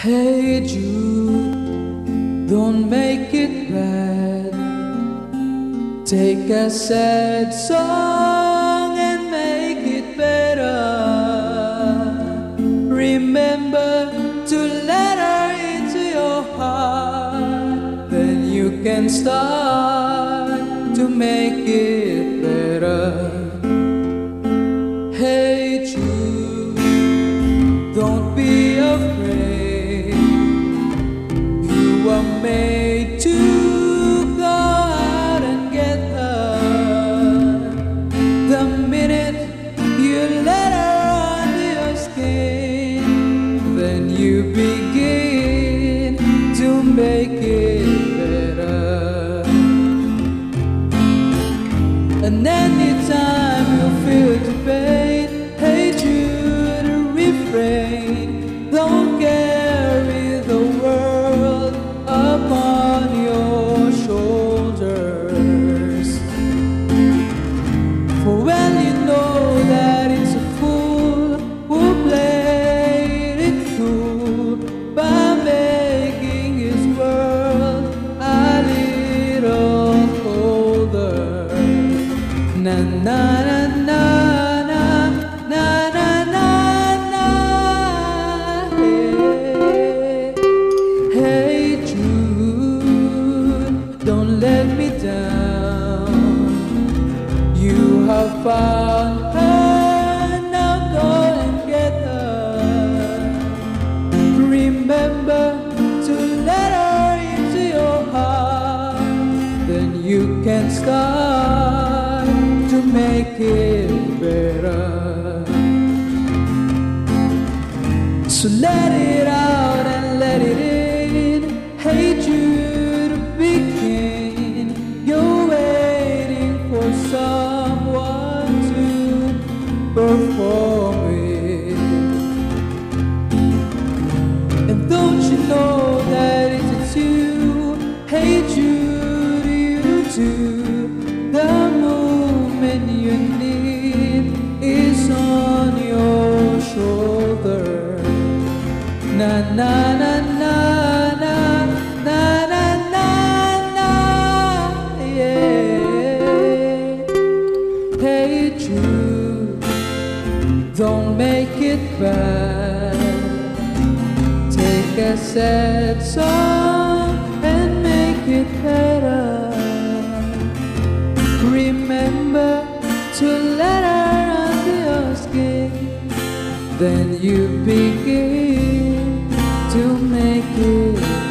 Hey Jude, don't make it bad. Take a sad song and make it better. Remember to let her into your heart. Then you can start to make it better. Hey Jude, don't be afraid. You were made to go out and get her. The minute you let her under your skin, then you begin to make it better. And anytime you feel the pain, hey Jude, refrain. Don't carry the world upon your shoulders. For well you know that it's a fool who played it cool by making his world a little colder. Na na na na na na na na na. Hey Jude, don't let me down. You have found her, now go and get her. Remember to let her into your heart. Then you can start to make it better. So let it out and let it in. Hey Jude, begin. You're waiting for someone to perform it. And don't you know that it's you? Hey Jude, you too. The movement you need is on your shoulder. Na na na na na na na na na, yeah. Hey Jude, don't make it bad. Take a sad song and make it better. Remember to let her under your skin. Then you begin to make it